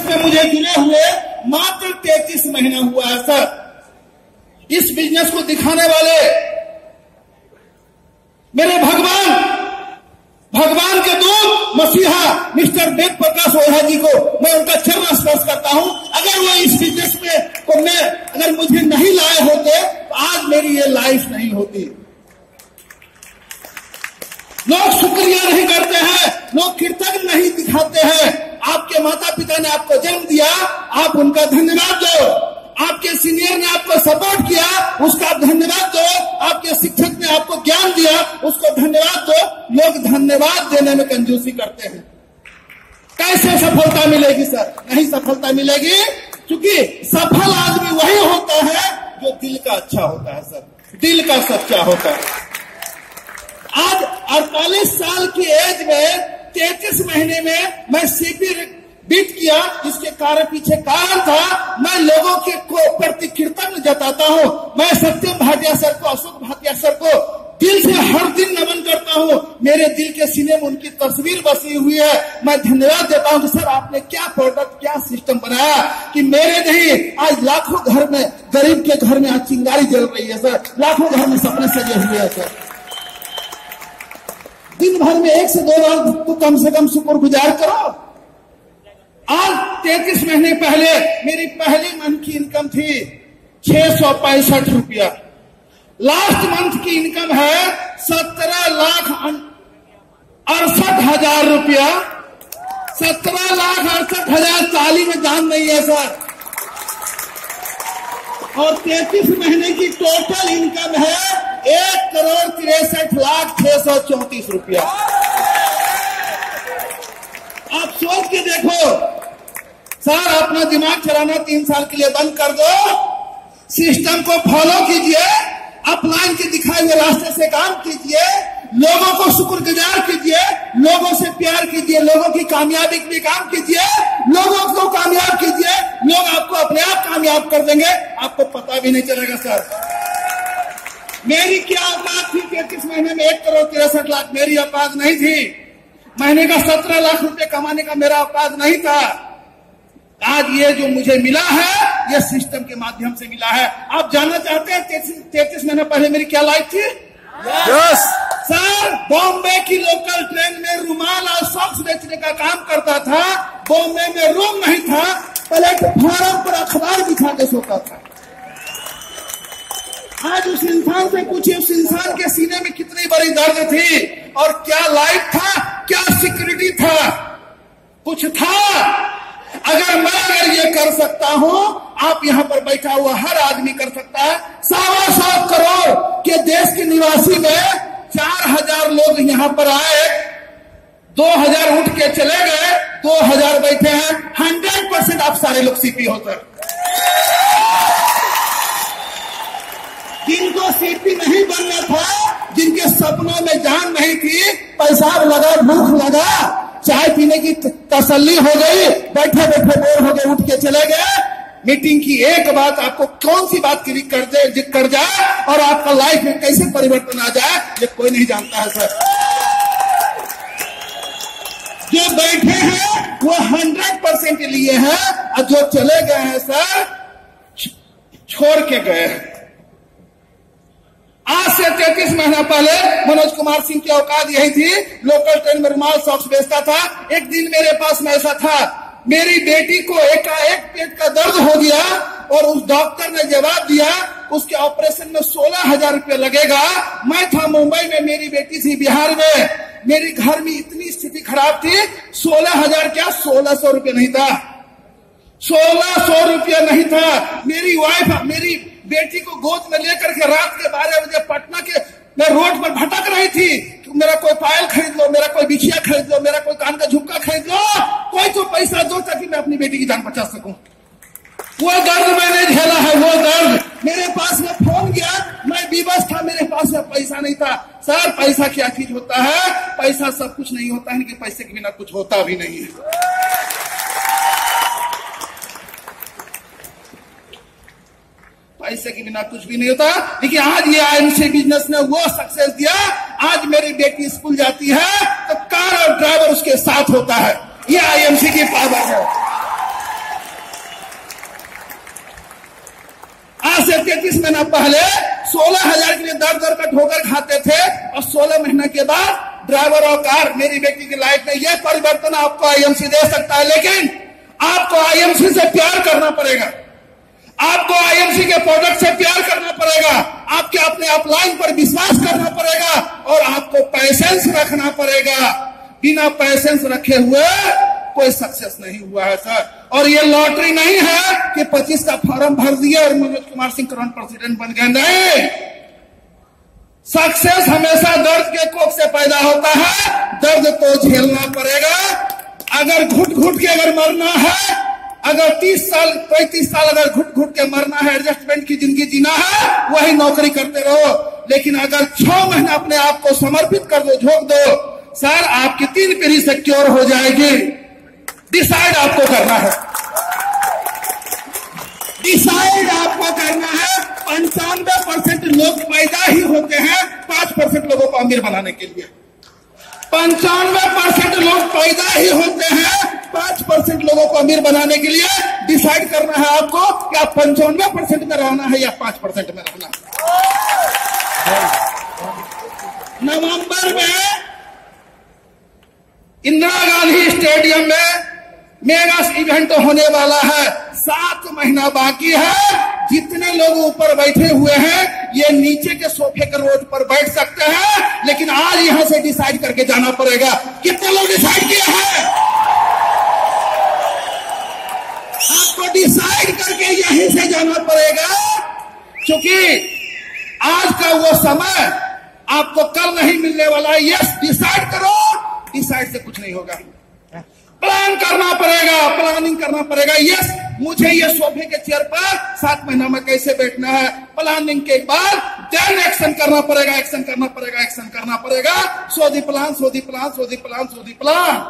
में मुझे जुड़े हुए मात्र 33 महीना हुआ है सर। इस बिजनेस को दिखाने वाले मेरे भगवान के दूत मसीहा मिस्टर वेद प्रकाश ओझा जी को मैं उनका चरण स्पर्श करता हूं। अगर वो इस बिजनेस में को मैं अगर मुझे नहीं लाए होते तो आज मेरी ये लाइफ नहीं होती। लोग शुक्रिया नहीं करते हैं, लोग कृतज्ञ नहीं दिखाते हैं। आपके माता पिता ने आपको जन्म दिया, आप उनका धन्यवाद दो। आपके सीनियर ने आपको सपोर्ट किया, उसका धन्यवाद दो। आपके शिक्षक ने आपको ज्ञान दिया, उसको धन्यवाद दो। लोग धन्यवाद देने में कंजूसी करते हैं। कैसे सफलता मिलेगी सर? नहीं सफलता मिलेगी, क्योंकि सफल आदमी वही होता है जो दिल का अच्छा होता है सर, दिल का सच्चा होता है। आज 48 साल की एज में 33 महीने में मैं सीपी बीट किया। इसके कारण पीछे कारण था, मैं लोगों के प्रति कृतज्ञ जताता हूं। मैं सत्यम भाटिया सर को, अशोक भाटिया सर को दिल से हर दिन नमन करता हूं। मेरे दिल के सीने में उनकी तस्वीर बसी हुई है। मैं धन्यवाद देता हूं कि सर आपने क्या प्रोडक्ट, क्या सिस्टम बनाया कि मेरे नहीं आज लाखों घर में, गरीब के घर में आज चिंगारी जल रही है सर, लाखों घर में सपने सजे हुए हैं सर। दिन भर में 1 से 2 बार तो कम से कम शुक्रगुजार करो। आज 33 महीने पहले मेरी पहली मंथ की इनकम थी 665 रुपया। लास्ट मंथ की इनकम है 17,68,000 रुपया। 17,68,000 ताली में दाम नहीं है सर। और 33 महीने की टोटल इनकम है 1,63,634 रुपया। आप सोच के देखो सर, अपना दिमाग चलाना 3 साल के लिए बंद कर दो, सिस्टम को फॉलो कीजिए, अपलाइन के दिखाए हुए रास्ते से काम कीजिए, लोगों को शुक्रगुजार कीजिए, लोगों से प्यार कीजिए, लोगों की कामयाबी में काम कीजिए, लोगों को कामयाब कीजिए। लोग आपको अपने आप कामयाब कर देंगे, आपको पता भी नहीं चलेगा सर। मेरी क्या औकात थी 33 महीने में 1,63,00,000? मेरी औकात नहीं थी। महीने का 17 लाख रुपए कमाने का मेरा औकात नहीं था। आज ये जो मुझे मिला है, ये सिस्टम के माध्यम से मिला है। आप जानना चाहते हैं 33 महीने पहले मेरी क्या लाइफ थी? यस सर, बॉम्बे की लोकल ट्रेन में रुमाल और सॉक्स बेचने का काम करता था। बॉम्बे में रूम नहीं था, प्लेटफॉर्म पर अखबार बिछा के सोता था। आज उस इंसान से पूछिए, उस इंसान के सीने में कितनी बड़ी दर्द थी और क्या लाइफ था, क्या सिक्योरिटी था, कुछ था। अगर ये कर सकता हूं, आप यहां पर बैठा हुआ हर आदमी कर सकता है। 125 करोड़ के देश के निवासी में 4,000 लोग यहां पर आए, 2,000 उठ के चले गए, 2,000 बैठे हैं। 100% आप सारे लोग सीपी हो सर। जिनको सीपी नहीं बनना था, जिनके सपनों में जान नहीं थी, पेशाब लगा, भूख लगा, चाय पीने की तसल्ली हो गई, बैठे बैठे बोर हो गए, उठ के चले गए। मीटिंग की एक बात आपको कौन सी बात क्लिक कर जाए और आपका लाइफ में कैसे परिवर्तन आ जाए, ये कोई नहीं जानता है सर। जो बैठे हैं वो 100% लिए हैं, और जो चले गए हैं सर, छोड़ के गए हैं। आज से 33 महीना पहले मनोज कुमार सिंह की औकात यही थी, लोकल ट्रेन में रुमाल सॉक्स बेचता था। एक दिन मेरे पास में ऐसा था, मेरी बेटी को एकाएक पेट का दर्द हो गया और उस डॉक्टर ने जवाब दिया उसके ऑपरेशन में 16,000 रुपया लगेगा। मैं था मुंबई में, मेरी बेटी थी बिहार में। मेरी घर में इतनी स्थिति खराब थी, 16,000 क्या 1,600 रुपया नहीं था, 1,600 रुपया नहीं था। मेरी वाइफ मेरी बेटी को गोद में लेकर के रात के 12 बजे पटना के मैं रोड पर भटक रही थी, मेरा कोई पायल खरीद लो, मेरा कोई बिछिया खरीद लो, मेरा कोई कान का झुमका खरीद लो, कोई तो पैसा दो ताकि मैं अपनी बेटी की जान बचा सकूं। वो दर्द मैंने झेला है, वो दर्द। मेरे पास में फोन गया, मैं विवश था, मेरे पास में पैसा नहीं था। सर, पैसा क्या चीज होता है? पैसा सब कुछ नहीं होता है, कि पैसे के बिना कुछ होता भी नहीं है। पैसे के बिना कुछ भी नहीं होता। लेकिन आज ये आईएमसी बिजनेस ने वो सक्सेस दिया, आज मेरी बेटी स्कूल जाती है तो कार और ड्राइवर उसके साथ होता है। ये आईएमसी की पावर है। आज से 33 महीना पहले 16,000 के लिए दर दर का ठोकर खाते थे और 16 महीना के बाद ड्राइवर और कार मेरी व्यक्ति की लाइफ में यह परिवर्तन आपको आईएमसी दे सकता है। लेकिन आपको आईएमसी से प्यार करना पड़ेगा, आपको आईएमसी के प्रोडक्ट से प्यार करना पड़ेगा, आपके अपने अपलाइन पर विश्वास करना पड़ेगा और आपको पैसेंस रखना पड़ेगा। बिना पैसेंस रखे हुए कोई सक्सेस नहीं हुआ है सर। और ये लॉटरी नहीं है कि 25 का फॉर्म भर दिया और मनोज कुमार सिंह करंट प्रेसिडेंट बन गए, नहीं। सक्सेस हमेशा दर्द के कोख से पैदा होता है, दर्द तो झेलना पड़ेगा। अगर घुट घुट के अगर मरना है, अगर 30 साल 35 साल अगर घुट घुट के मरना है, एडजस्टमेंट की जिंदगी जीना है, वही नौकरी करते रहो। लेकिन अगर 6 महीना अपने आप को समर्पित कर दो, झोंक दो, सर आपकी 3 पीढ़ी सिक्योर हो जाएगी। डिसाइड आपको करना है, डिसाइड आपको करना है। 95% लोग पैदा ही होते हैं 5% लोगों को अमीर बनाने के लिए। 95% लोग पैदा ही होते हैं 5% लोगों को अमीर बनाने के लिए। डिसाइड करना है आपको कि आप 95% में रहना है या 5% में रहना है। नवंबर में इंदिरा गांधी स्टेडियम में मेगा इवेंट होने वाला है। 7 महीना बाकी है। जितने लोग ऊपर बैठे हुए हैं ये नीचे के सोफे के रोड पर बैठ सकते हैं, लेकिन आज यहां से डिसाइड करके जाना पड़ेगा। कितने लोग डिसाइड किए हैं? आपको डिसाइड करके यहीं से जाना पड़ेगा, क्योंकि आज का वो समय आपको कल नहीं मिलने वाला है। यस, डिसाइड करो, डिसाइड से कुछ नहीं होगा। प्लान करना पड़ेगा, प्लानिंग करना पड़ेगा। यस, मुझे ये सोफे के चेयर पर 7 महीना में कैसे बैठना है। प्लानिंग के बाद देन एक्शन करना पड़ेगा, एक्शन करना पड़ेगा, एक्शन करना पड़ेगा। So the plan, so the plan, so the plan, so the plan.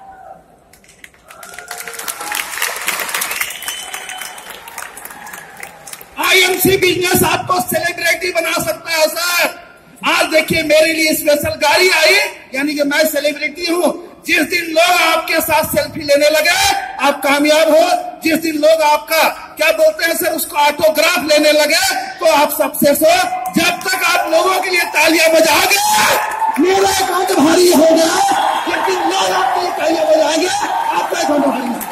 IMC business आपको सेलिब्रिटी बना सकता है सर। आज देखिए मेरे लिए स्पेशल गाड़ी आई, यानी कि मैं सेलिब्रिटी हूं। जिस दिन लोग आपके साथ सेल्फी लेने लगे आप कामयाब हो। जिस दिन लोग आपका क्या बोलते हैं सर, उसको ऑटोग्राफ लेने लगे तो आप सक्सेस हो। जब तक आप लोगों के लिए तालियां बजाओगे मेरा अकाउंट भारी होगा, लेकिन लोग आपके लिए तालियां बजाएंगे आपका अकाउंट भारी होगा।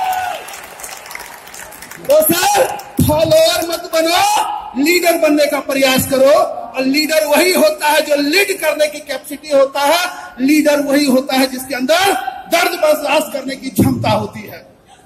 तो सर फॉलोअर मत बनो, लीडर बनने का प्रयास करो। और लीडर वही होता है जो लीड करने की कैपेसिटी होता है। लीडर वही होता है जिसके अंदर दर्द बर्दाश्त करने की क्षमता होती है।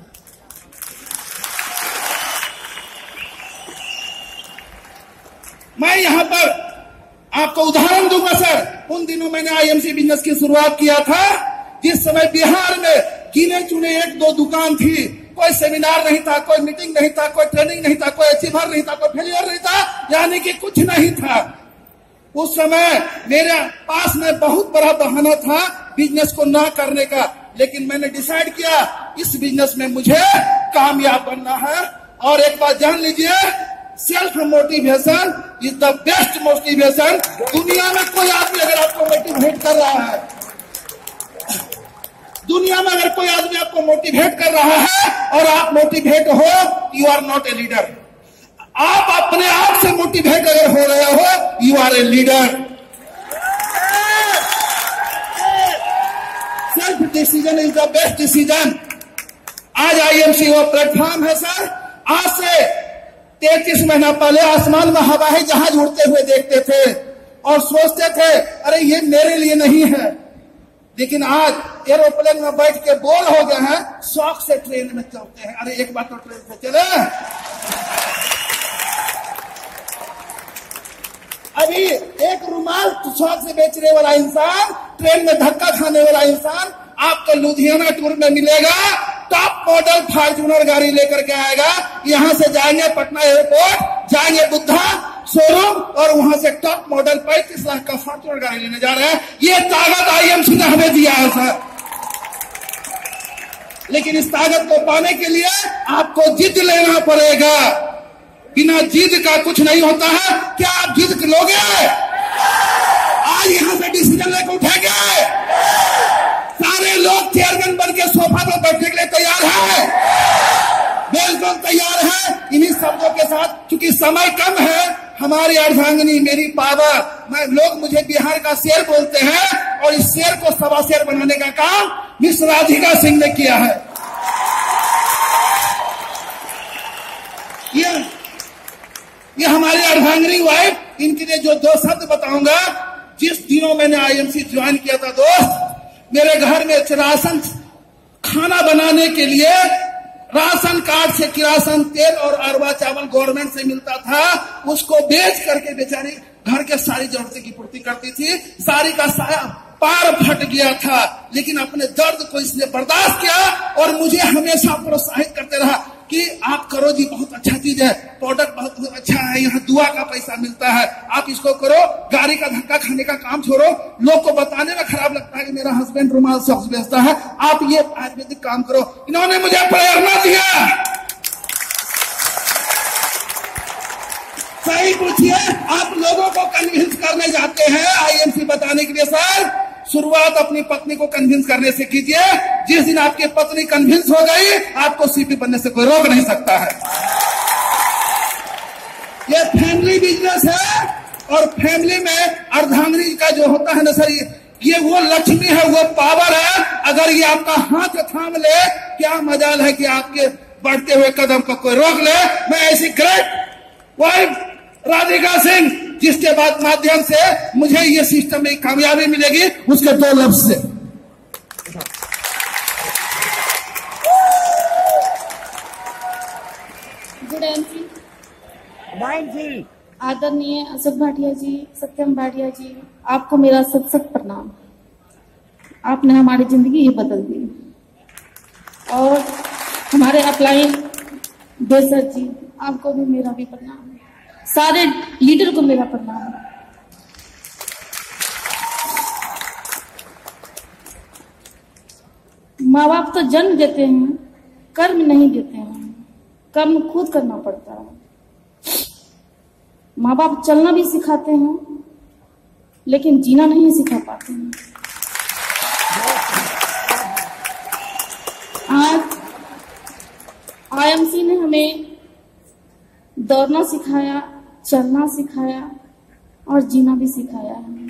मैं यहां पर आपको उदाहरण दूंगा सर। उन दिनों मैंने आईएमसी बिजनेस की शुरुआत किया था जिस समय बिहार में गिने चुने 1-2 दुकान थी। कोई सेमिनार नहीं था, कोई मीटिंग नहीं था, कोई ट्रेनिंग नहीं था, कोई अचीवर नहीं था, कोई फेलियर नहीं था, यानी कि कुछ नहीं था। उस समय मेरे पास में बहुत बड़ा बहाना था बिजनेस को ना करने का, लेकिन मैंने डिसाइड किया इस बिजनेस में मुझे कामयाब बनना है। और एक बात जान लीजिए, self motivation is the best motivation. दुनिया में कोई आदमी अगर आपको मोटिवेट कर रहा है, दुनिया में अगर कोई आदमी आपको मोटिवेट कर रहा है और आप मोटिवेट हो, you are not a leader. आप अपने आप से मोटिवेट अगर हो रहे हो, you are a leader. Self decision is the best decision. आज आईएमसी वो प्लेटफॉर्म है सर। आज से 33 महीना पहले आसमान में हवाई जहाज उड़ते हुए देखते थे और सोचते थे अरे ये मेरे लिए नहीं है, लेकिन आज एरोप्लेन में बैठ के बोर हो गए हैं, शौक से ट्रेन में चलते हैं। अरे एक बार तो ट्रेन से चले। अभी एक रुमाल शौक से बेचने वाला इंसान, ट्रेन में धक्का खाने वाला इंसान आपको लुधियाना टूर में मिलेगा। टॉप मॉडल फॉर्च्यूनर गाड़ी लेकर के आएगा। यहां से जाएंगे पटना एयरपोर्ट, जाएंगे बुद्धा शोरूम और वहां से टॉप मॉडल 35 लाख का फॉर्च्यूनर गाड़ी लेने जा रहे हैं। ये ताकत आईएमसी ने हमें दिया है सर। लेकिन इस ताकत को पाने के लिए आपको जिद लेना पड़ेगा। बिना जिद का कुछ नहीं होता है। क्या आप जिद लोगे? आज यहां से डिसीजन लेकर उठेंगे। सारे लोग चेयरमैन बन के सोफा पर बैठने के लिए तैयार है, बिल्कुल तैयार है। इन्हीं शब्दों के आपके साथ, क्योंकि समय कम है, हमारी अर्धांगिनी मेरी पावर, लोग मुझे बिहार का शेर बोलते हैं और इस शेर को सवा शेर बनाने का काम मिस राधिका सिंह ने किया है। ये हमारी अर्धांगिनी वाइफ, इनके लिए जो 2 शब्द बताऊंगा। जिस दिनों मैंने आईएमसी ज्वाइन किया था दोस्त, मेरे घर में राशन खाना बनाने के लिए राशन कार्ड से किरासन तेल और अरवा चावल गवर्नमेंट से मिलता था, उसको बेच करके बेचारी घर के सारी जरूरतें की पूर्ति करती थी। सारी का सारा पार फट गया था, लेकिन अपने दर्द को इसने बर्दाश्त किया और मुझे हमेशा प्रोत्साहित करते रहा कि आप करो जी, बहुत अच्छा चीज है, प्रोडक्ट बहुत अच्छा है, यहाँ दुआ का पैसा मिलता है, आप इसको करो, गाड़ी का धक्का खाने का काम छोड़ो। लोग को बताने में खराब लगता है कि मेरा हस्बैंड रुमाल सॉक्स बेचता है, आप ये आयुर्वेदिक काम करो। इन्होंने मुझे प्रेरणा दिया। सही पूछिए, आप लोगों को कन्विंस करने जाते हैं आईएमसी बताने के लिए। सर, शुरुआत अपनी पत्नी को कन्विंस करने से कीजिए। जिस दिन आपकी पत्नी कन्विंस हो गई, आपको सीपी बनने से कोई रोक नहीं सकता है। ये फैमिली बिजनेस है और फैमिली में अर्धांगिनी का जो होता है ना सर, ये वो लक्ष्मी है, वो पावर है। अगर ये आपका हाथ थाम ले, क्या मजाल है कि आपके बढ़ते हुए कदम को कोई रोक ले। मैं ऐसी ग्रेट वाइफ राधिका सिंह, जिसके बाद माध्यम से मुझे ये सिस्टम में कामयाबी मिलेगी, उसके 2 लफ्ज से। गुड इवनिंग आदरणीय अशोक भाटिया जी, सत्यम भाटिया जी, आपको मेरा सत प्रणाम। आपने हमारी जिंदगी ही बदल दी। और हमारे अपलाइन बेसर जी, आपको भी मेरा भी प्रणाम। सारे लीडर को मेरा प्रणाम। माँ बाप तो जन्म देते हैं, कर्म नहीं देते हैं। कर्म खुद करना पड़ता है। माँ बाप चलना भी सिखाते हैं, लेकिन जीना नहीं सिखा पाते हैं। आज आईएमसी ने हमें दौड़ना सिखाया, चलना सिखाया और जीना भी सिखाया है।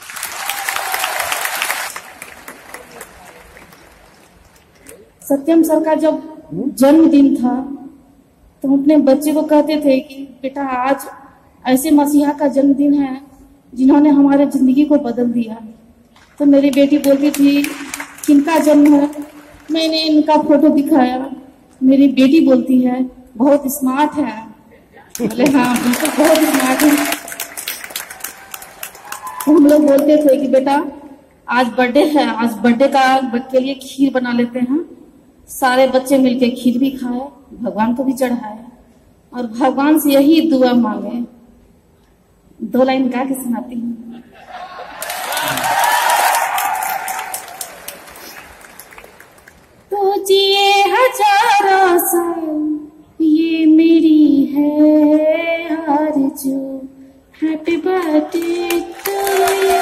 सत्यम सर का जब जन्मदिन था तो हम अपने बच्चे को कहते थे कि बेटा, आज ऐसे मसीहा का जन्मदिन है जिन्होंने हमारे जिंदगी को बदल दिया। तो मेरी बेटी बोलती थी किनका जन्म है, मैंने इनका फोटो दिखाया। मेरी बेटी बोलती है बहुत स्मार्ट है। बोले हाँ बिल्कुल बहुत स्मार्ट है। हम लोग बोलते थे कि बेटा आज बर्थडे है, आज बर्थडे के लिए खीर बना लेते हैं। सारे बच्चे मिलके खीर भी खाए, भगवान को भी चढ़ाए और भगवान से यही दुआ मांगे। 2 लाइन गा के सुनाती हूँ। तो जिए हजारों साल ये मेरी है आरज़ू, हैप्पी बर्थडे टू यू।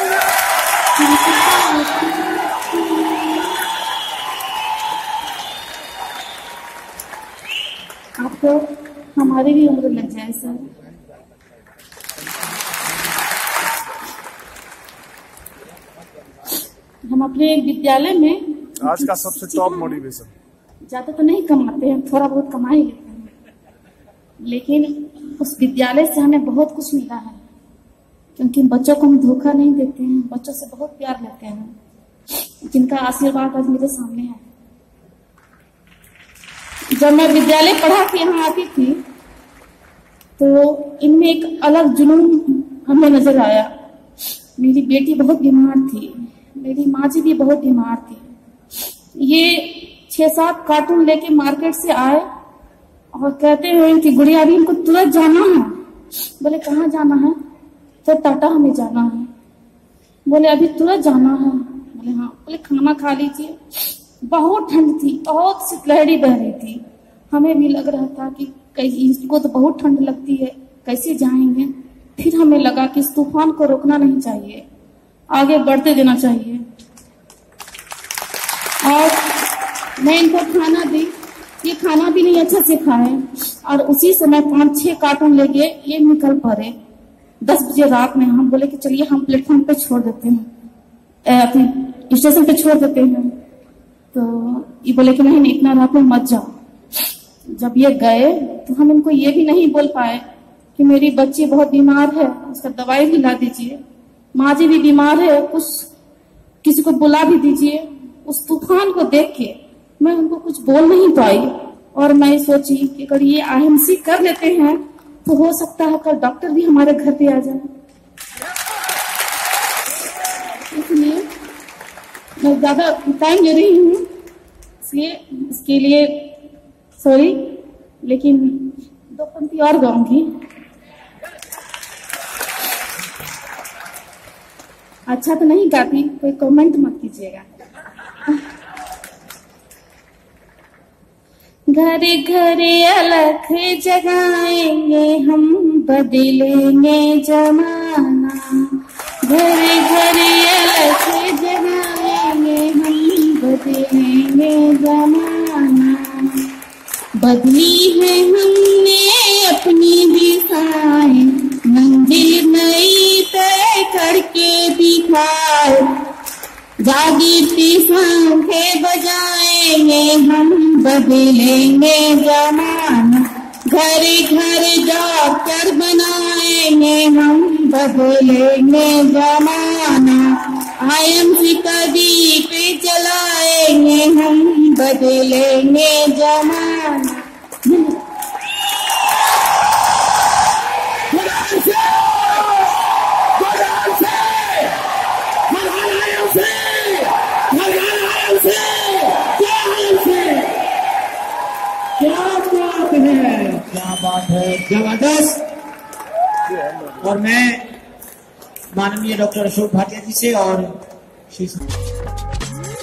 आपको हमारी भी उम्र लग जाए सर। हम अपने विद्यालय में आज का सबसे टॉप मोटिवेशन, ज्यादा तो नहीं कमाते हैं, थोड़ा बहुत कमा ही लेते हैं, लेकिन उस विद्यालय से हमें बहुत कुछ मिला है। क्योंकि बच्चों को हम धोखा नहीं देते हैं, बच्चों से बहुत प्यार लेते हैं, जिनका आशीर्वाद आज मेरे सामने है। जब मैं विद्यालय पढ़ा के यहाँ आती थी तो इनमें एक अलग जुनून हमें नजर आया। मेरी बेटी बहुत बीमार थी, मेरी माँ जी भी बहुत बीमार थी। ये 6-7 कार्टून लेके मार्केट से आए और कहते हैं कि गुड़िया अभी इनको तुरंत जाना है। बोले कहाँ जाना है? तो टाटा हमें जाना है। बोले अभी तुरंत जाना है? बोले हाँ। बोले खाना खा लीजिए। बहुत ठंड थी, बहुत शीतलहरी बह रही थी। हमें भी लग रहा था कि इसको तो बहुत ठंड लगती है, कैसे जाएंगे। फिर हमें लगा कि इस तूफान को रोकना नहीं चाहिए, आगे बढ़ते देना चाहिए। और मैं इनको खाना दी, ये खाना भी नहीं अच्छा से खाए। और उसी समय 5-6 कार्टून ले गए, ये निकल पड़े 10 बजे रात में। हम बोले कि चलिए हम प्लेटफॉर्म पे छोड़ देते हैं, अपने स्टेशन पे छोड़ देते हैं। तो ये बोले कि नहीं इतना रात में मत जाओ। जब ये गए तो हम इनको ये भी नहीं बोल पाए कि मेरी बच्ची बहुत बीमार है, उसका दवाई भी ला दीजिए, माँ जी भी बीमार है, कुछ किसी को बुला भी दीजिए। उस तूफान को देख के मैं उनको कुछ बोल नहीं पाई और मैं सोची कि अगर ये IMC कर लेते हैं तो हो सकता है कल डॉक्टर भी हमारे घर पे आ जाए। इसलिए मैं ज्यादा टाइम ले रही हूँ, इसलिए इसके लिए सॉरी, लेकिन 2 पंक्ति और गाऊंगी। अच्छा तो नहीं गाती, कोई कमेंट मत कीजिएगा। घरे घरे अलख जगाएंगे हम, बदलेंगे जमाना। घरे घरे अलख जगाएंगे हम, बदलेंगे जमाना। बदली है हमने अपनी दिशाएं, मंजिल नई तय करके दिखाए। जागीरती सांखें बजाएंगे हम, बदलेंगे जमाना। घर घर डॉक्टर बनाएंगे हम, बदलेंगे जमाना। IMC का दीप जलाएंगे हम, बदलेंगे जमाना। क्या बात है, जबरदस्त। और मैं माननीय डॉक्टर अशोक भाटिया जी से और श्री